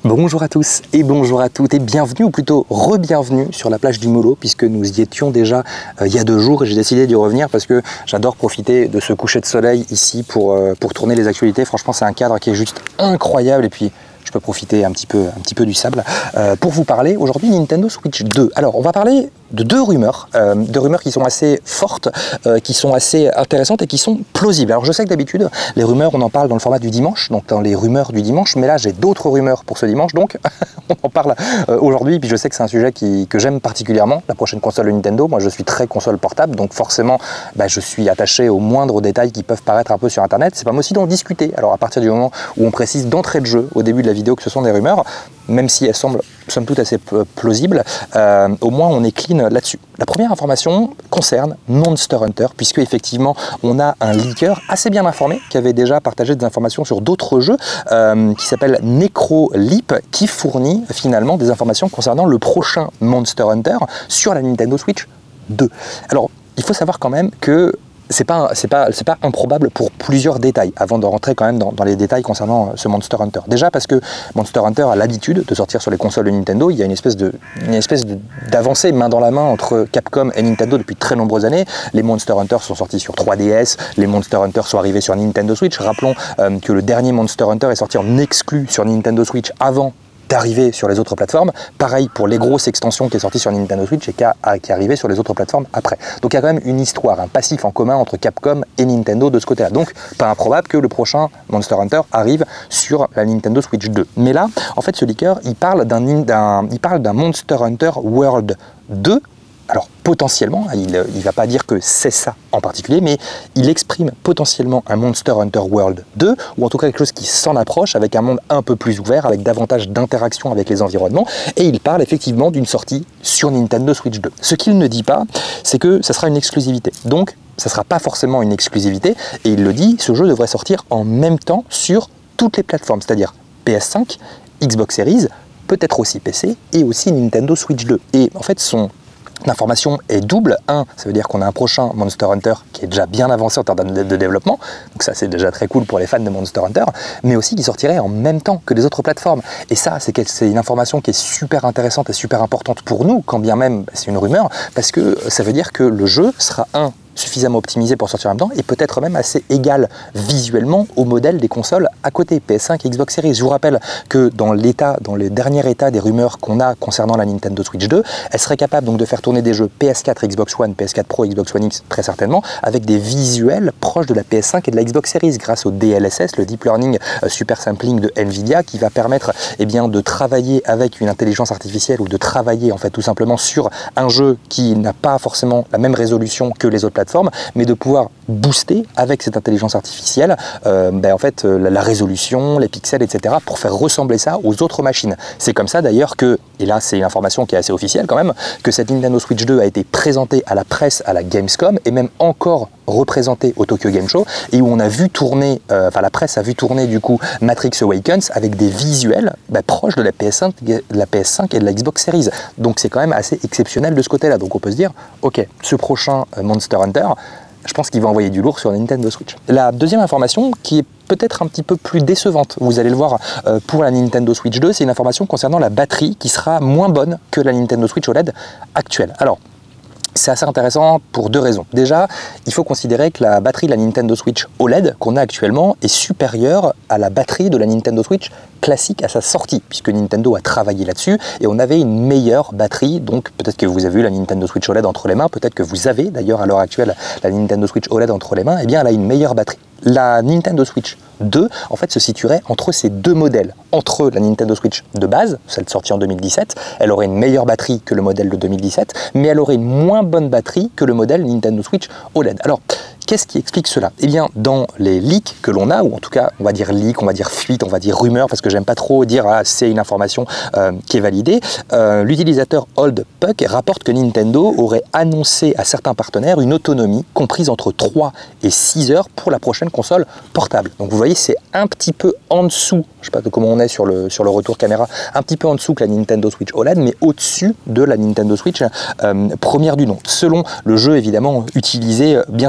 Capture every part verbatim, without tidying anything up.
Bonjour à tous et bonjour à toutes et bienvenue ou plutôt re-bienvenue sur la plage du Molo puisque nous y étions déjà euh, il y a deux jours et j'ai décidé d'y revenir parce que j'adore profiter de ce coucher de soleil ici pour, euh, pour tourner les actualités. Franchement c'est un cadre qui est juste incroyable et puis je peux profiter un petit peu, un petit peu du sable euh, pour vous parler aujourd'hui Nintendo Switch deux. Alors on va parler de deux rumeurs, euh, deux rumeurs qui sont assez fortes, euh, qui sont assez intéressantes et qui sont plausibles. Alors je sais que d'habitude les rumeurs on en parle dans le format du dimanche, donc dans les rumeurs du dimanche, mais là j'ai d'autres rumeurs pour ce dimanche, donc on en parle euh, aujourd'hui. Puis je sais que c'est un sujet qui, que j'aime particulièrement, la prochaine console de Nintendo. Moi je suis très console portable, donc forcément bah, je suis attaché aux moindres détails qui peuvent paraître un peu sur internet. C'est pas moi aussi d'en discuter. Alors à partir du moment où on précise d'entrée de jeu au début de la vidéo que ce sont des rumeurs, même si elles semblent somme toute assez plausibles, euh, au moins on est clean là-dessus. La première information concerne Monster Hunter, puisque effectivement on a un leaker assez bien informé qui avait déjà partagé des informations sur d'autres jeux, euh, qui s'appelle NecroLeap, qui fournit finalement des informations concernant le prochain Monster Hunter sur la Nintendo Switch deux. Alors il faut savoir quand même que c'est pas, c'est pas, c'est pas improbable pour plusieurs détails, avant de rentrer quand même dans, dans les détails concernant ce Monster Hunter. Déjà parce que Monster Hunter a l'habitude de sortir sur les consoles de Nintendo. Il y a une espèce de, une espèce d'avancée main dans la main entre Capcom et Nintendo depuis très nombreuses années. Les Monster Hunter sont sortis sur trois D S, les Monster Hunter sont arrivés sur Nintendo Switch. Rappelons euh, que le dernier Monster Hunter est sorti en exclu sur Nintendo Switch avant d'arriver sur les autres plateformes. Pareil pour les grosses extensions qui est sortie sur Nintendo Switch et qui, a, qui est arrivé sur les autres plateformes après. Donc il y a quand même une histoire, un passif en commun entre Capcom et Nintendo de ce côté-là. Donc pas improbable que le prochain Monster Hunter arrive sur la Nintendo Switch deux. Mais là, en fait, ce leaker, il parle d'un, il parle d'un Monster Hunter World deux. Alors potentiellement, il ne va pas dire que c'est ça en particulier, mais il exprime potentiellement un Monster Hunter World deux, ou en tout cas quelque chose qui s'en approche, avec un monde un peu plus ouvert, avec davantage d'interaction avec les environnements, et il parle effectivement d'une sortie sur Nintendo Switch deux. Ce qu'il ne dit pas, c'est que ça sera une exclusivité. Donc, ça ne sera pas forcément une exclusivité, et il le dit, ce jeu devrait sortir en même temps sur toutes les plateformes, c'est-à-dire P S cinq, Xbox Series, peut-être aussi P C, et aussi Nintendo Switch deux. Et en fait, son l'information est double. Un, ça veut dire qu'on a un prochain Monster Hunter qui est déjà bien avancé en termes de, de développement, donc ça c'est déjà très cool pour les fans de Monster Hunter, mais aussi qui sortirait en même temps que les autres plateformes. Et ça, c'est une information qui est super intéressante et super importante pour nous, quand bien même c'est une rumeur, parce que ça veut dire que le jeu sera un suffisamment optimisé pour sortir en même temps et peut-être même assez égal visuellement au modèle des consoles à côté, P S cinq et Xbox Series. Je vous rappelle que dans l'état, dans le dernier état des rumeurs qu'on a concernant la Nintendo Switch deux, elle serait capable donc de faire tourner des jeux P S quatre, Xbox One, P S quatre Pro, Xbox One X très certainement, avec des visuels proches de la P S cinq et de la Xbox Series grâce au D L S S, le Deep Learning euh, Super Sampling de Nvidia, qui va permettre eh bien, de travailler avec une intelligence artificielle ou de travailler en fait tout simplement sur un jeu qui n'a pas forcément la même résolution que les autres plateformes, mais de pouvoir booster avec cette intelligence artificielle euh, ben en fait, la, la résolution, les pixels, et cetera pour faire ressembler ça aux autres machines. C'est comme ça d'ailleurs que, et là c'est une information qui est assez officielle quand même, que cette Nintendo Switch deux a été présentée à la presse à la Gamescom et même encore représentée au Tokyo Game Show, et où on a vu tourner, euh, enfin la presse a vu tourner du coup Matrix Awakens avec des visuels ben, proches de la P S cinq, de la P S cinq et de la Xbox Series. Donc c'est quand même assez exceptionnel de ce côté-là. Donc on peut se dire, ok, ce prochain euh, Monster Hunter, je pense qu'il va envoyer du lourd sur Nintendo Switch. La deuxième information, qui est peut-être un petit peu plus décevante, vous allez le voir, euh, pour la Nintendo Switch deux, c'est une information concernant la batterie qui sera moins bonne que la Nintendo Switch O L E D actuelle. Alors, c'est assez intéressant pour deux raisons. Déjà, il faut considérer que la batterie de la Nintendo Switch O L E D qu'on a actuellement est supérieure à la batterie de la Nintendo Switch classique à sa sortie, puisque Nintendo a travaillé là-dessus et on avait une meilleure batterie. Donc peut-être que vous avez eu la Nintendo Switch O L E D entre les mains, peut-être que vous avez d'ailleurs à l'heure actuelle la Nintendo Switch O L E D entre les mains, et bien elle a une meilleure batterie. La Nintendo Switch deux en fait se situerait entre ces deux modèles, entre la Nintendo Switch de base, celle sortie en deux mille dix-sept, elle aurait une meilleure batterie que le modèle de deux mille dix-sept, mais elle aurait une moins bonne batterie que le modèle Nintendo Switch O L E D. Alors qu'est-ce qui explique cela? Eh bien, dans les leaks que l'on a, ou en tout cas, on va dire leak, on va dire fuite, on va dire rumeur, parce que j'aime pas trop dire ah, c'est une information euh, qui est validée, euh, l'utilisateur OldPuck rapporte que Nintendo aurait annoncé à certains partenaires une autonomie comprise entre trois et six heures pour la prochaine console portable. Donc vous voyez, c'est un petit peu en dessous, je sais pas de comment on est sur le, sur le retour caméra, un petit peu en dessous que la Nintendo Switch O L E D, mais au-dessus de la Nintendo Switch euh, première du nom, selon le jeu évidemment utilisé, euh, bien sûr. Alors,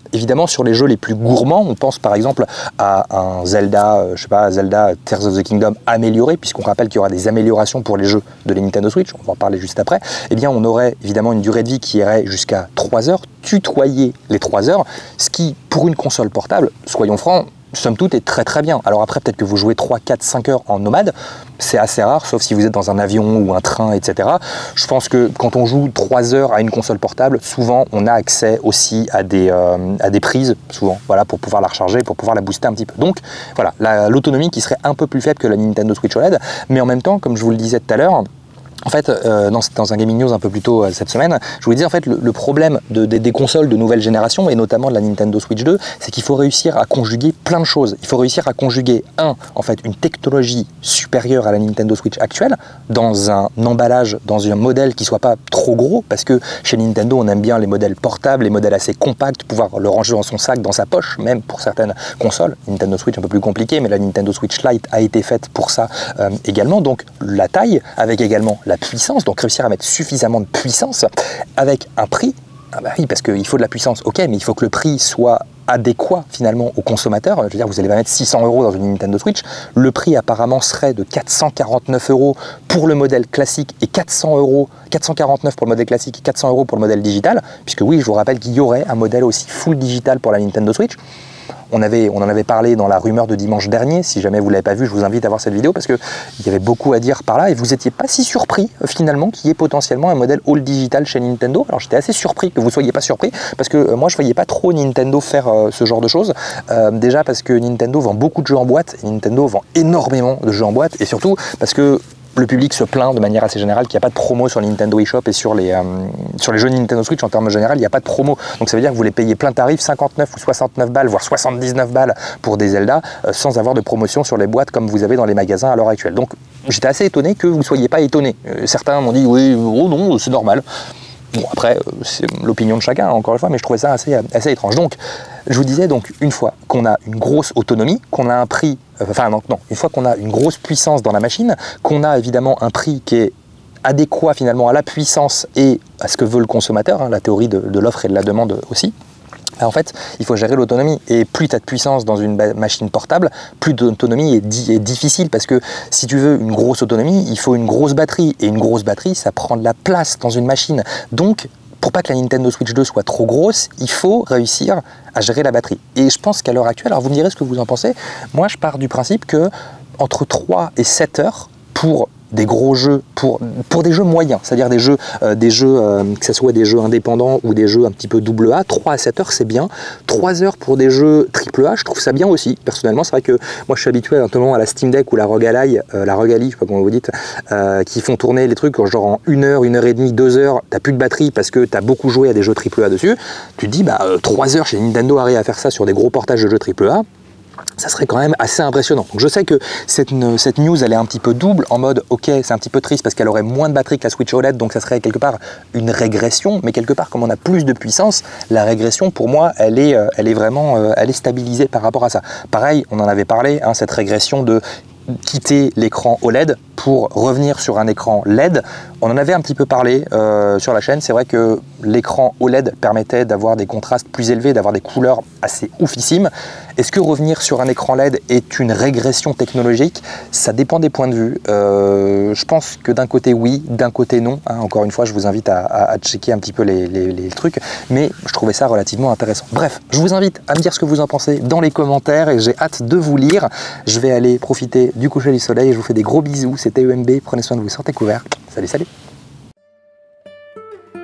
Évidemment, sur les jeux les plus gourmands, on pense par exemple à un Zelda, euh, je sais pas, Zelda Tears of the Kingdom amélioré, puisqu'on rappelle qu'il y aura des améliorations pour les jeux de la Nintendo Switch, on va en parler juste après. Eh bien, on aurait évidemment une durée de vie qui irait jusqu'à trois heures, tutoyer les trois heures, ce qui, pour une console portable, soyons francs, somme toute, est très très bien. Alors après, peut-être que vous jouez trois, quatre, cinq heures en nomade, c'est assez rare, sauf si vous êtes dans un avion ou un train, et cetera. Je pense que quand on joue trois heures à une console portable, souvent on a accès aussi à des, euh, à des prises, souvent, voilà, pour pouvoir la recharger, pour pouvoir la booster un petit peu. Donc voilà, l'autonomie qui serait un peu plus faible que la Nintendo Switch O L E D, mais en même temps, comme je vous le disais tout à l'heure, en fait, euh, dans, dans un Gaming News un peu plus tôt euh, cette semaine, je vous disais en fait le, le problème de, de, des consoles de nouvelle génération et notamment de la Nintendo Switch deux, c'est qu'il faut réussir à conjuguer plein de choses. Il faut réussir à conjuguer, un, en fait, une technologie supérieure à la Nintendo Switch actuelle dans un emballage, dans un modèle qui soit pas trop gros, parce que chez Nintendo, on aime bien les modèles portables, les modèles assez compacts, pouvoir le ranger dans son sac, dans sa poche, même pour certaines consoles. Nintendo Switch un peu plus compliqué, mais la Nintendo Switch Lite a été faite pour ça euh, également. Donc la taille, avec également la puissance, donc réussir à mettre suffisamment de puissance avec un prix, ah bah oui, parce qu'il faut de la puissance, ok, mais il faut que le prix soit adéquat finalement au consommateur. Je veux dire, vous allez pas mettre six cents euros dans une Nintendo Switch, le prix apparemment serait de quatre cent quarante-neuf euros pour le modèle classique et quatre cents euros, quatre cent quarante-neuf pour le modèle classique et quatre cents euros pour le modèle digital, puisque oui, je vous rappelle qu'il y aurait un modèle aussi full digital pour la Nintendo Switch. On, avait, on en avait parlé dans la rumeur de dimanche dernier. Si jamais vous ne l'avez pas vu, je vous invite à voir cette vidéo parce qu'il y avait beaucoup à dire par là et vous n'étiez pas si surpris euh, finalement qu'il y ait potentiellement un modèle all digital chez Nintendo. Alors j'étais assez surpris que vous ne soyez pas surpris parce que euh, moi je ne voyais pas trop Nintendo faire euh, ce genre de choses. Euh, déjà parce que Nintendo vend beaucoup de jeux en boîte et Nintendo vend énormément de jeux en boîte et surtout parce que le public se plaint de manière assez générale qu'il n'y a pas de promo sur le Nintendo eShop et sur les, euh, sur les jeux Nintendo Switch en termes généraux, il n'y a pas de promo. Donc ça veut dire que vous les payez plein tarif, cinquante-neuf ou soixante-neuf balles, voire soixante-dix-neuf balles pour des Zelda, euh, sans avoir de promotion sur les boîtes comme vous avez dans les magasins à l'heure actuelle. Donc j'étais assez étonné que vous ne soyez pas étonné. Euh, certains m'ont dit oui, oh non, c'est normal. Bon, après, c'est l'opinion de chacun, encore une fois, mais je trouvais ça assez, assez étrange. Donc, je vous disais, donc, une fois qu'on a une grosse autonomie, qu'on a un prix, euh, enfin, non, non, une fois qu'on a une grosse puissance dans la machine, qu'on a évidemment un prix qui est adéquat finalement à la puissance et à ce que veut le consommateur, hein, la théorie de, de l'offre et de la demande aussi. En fait, il faut gérer l'autonomie et plus tu as de puissance dans une machine portable, plus d'autonomie est, di est difficile parce que si tu veux une grosse autonomie, il faut une grosse batterie et une grosse batterie, ça prend de la place dans une machine. Donc, pour pas que la Nintendo Switch deux soit trop grosse, il faut réussir à gérer la batterie. Et je pense qu'à l'heure actuelle, alors vous me direz ce que vous en pensez, moi je pars du principe que entre trois et sept heures pour des gros jeux, pour, pour des jeux moyens, c'est-à-dire des jeux, euh, des jeux euh, que ce soit des jeux indépendants ou des jeux un petit peu double A, trois à sept heures c'est bien. trois heures pour des jeux triple A, je trouve ça bien aussi. Personnellement, c'est vrai que moi je suis habitué notamment à la Steam Deck ou la Rogue Ally, euh, la Rogue Ally, je sais pas comment vous dites, euh, qui font tourner les trucs genre en une heure, une heure et demie, deux heures, t'as plus de batterie parce que t'as beaucoup joué à des jeux triple A dessus. Tu te dis, bah euh, trois heures chez Nintendo arrive à faire ça sur des gros portages de jeux triple A. Ça serait quand même assez impressionnant. Donc je sais que cette, cette news elle est un petit peu double en mode ok c'est un petit peu triste parce qu'elle aurait moins de batterie que la Switch O L E D donc ça serait quelque part une régression, mais quelque part comme on a plus de puissance, la régression pour moi elle est, elle est vraiment elle est stabilisée par rapport à ça. Pareil, on en avait parlé, hein, cette régression de quitter l'écran O L E D pour revenir sur un écran L E D. On en avait un petit peu parlé euh, sur la chaîne. C'est vrai que l'écran O L E D permettait d'avoir des contrastes plus élevés, d'avoir des couleurs assez oufissimes. Est-ce que revenir sur un écran L E D est une régression technologique? Ça dépend des points de vue. Euh, je pense que d'un côté oui, d'un côté non. Hein, encore une fois, je vous invite à, à, à checker un petit peu les, les, les trucs, mais je trouvais ça relativement intéressant. Bref, je vous invite à me dire ce que vous en pensez dans les commentaires et j'ai hâte de vous lire. Je vais aller profiter du coucher du soleil et je vous fais des gros bisous. C'était E M B, prenez soin de vous, sortez couverts. Salut, salut.